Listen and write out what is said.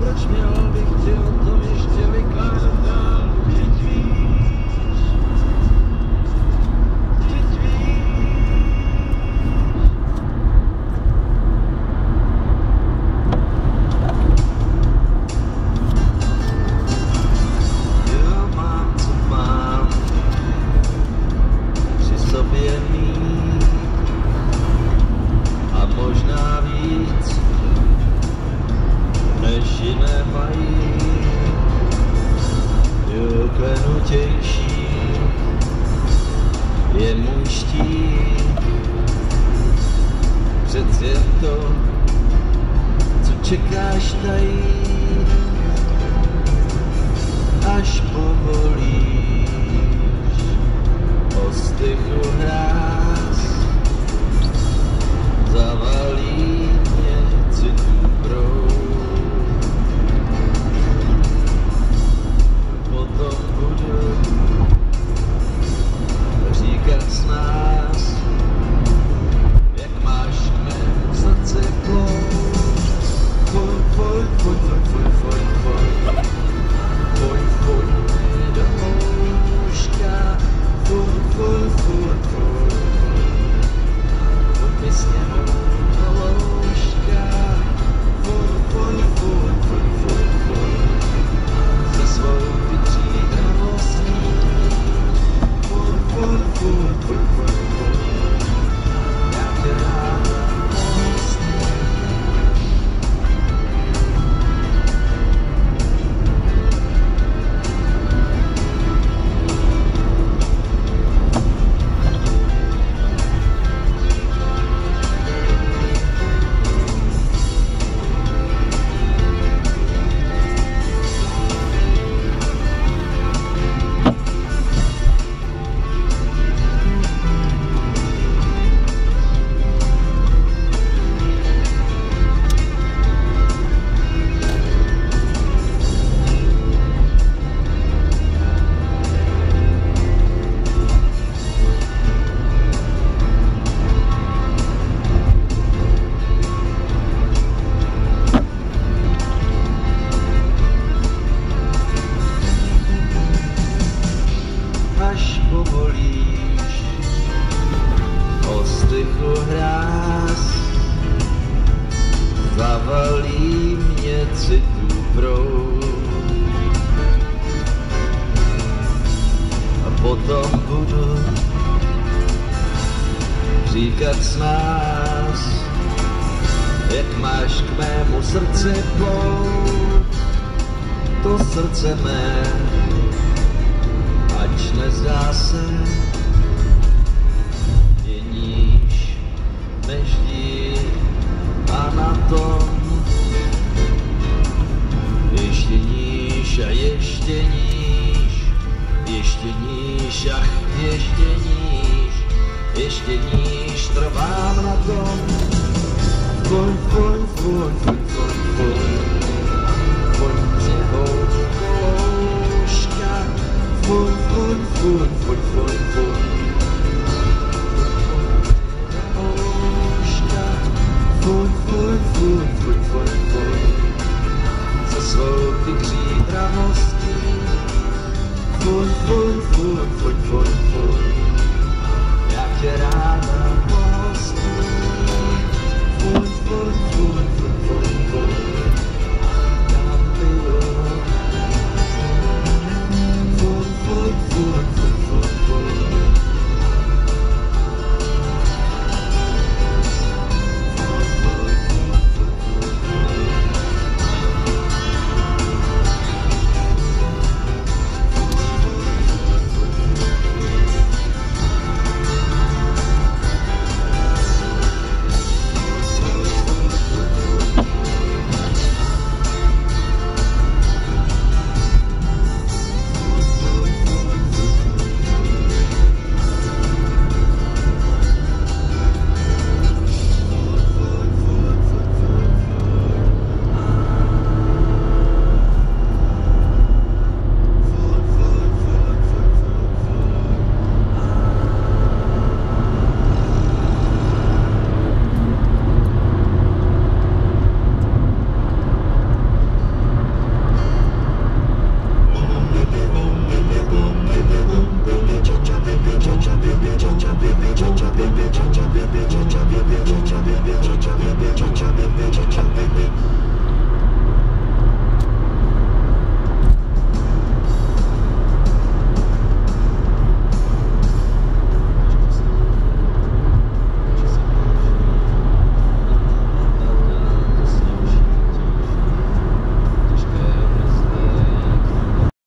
proč měl bych ti o tom ještě vykládat dál? Teď víš, teď víš. Já mám, co mám, při sobě mít a možná víc, než jiné mají, jo, klenutější je můj štít. Přec jen to, co čekáš tajít, až povolíš ostychu hráz, zavalí mě citů proud. Potom budu říkat s nás, jak máš mé srdce plout. Pojď, pojď, pojď, pojď, pojď, pojď, pojď, pojď mi do houška, pojď, pojď, pojď, pojď, pojď mi sněhnout do louška, pojď, pojď, pojď, pojď, pojď, pojď, se svou chytří dravostí, pojď, pojď, pojď, pojď, pojď, pojď, já tě rád hostím. Až povolíš ostychu hráz, zavalí mě citů proud. A potom budu říkat s nás, jak máš k mému srdci plout. To srdce mé, ač nezdá se, je níž než dík a na tom ještě níž a ještě níž, ještě níž, ach, ještě níž, trvám na tom. Pojď, pojď, pojď, pojď, pojď, pojď, pojď přehoď louška, pojď, pojď, pojď, pojď, pojď, pojď.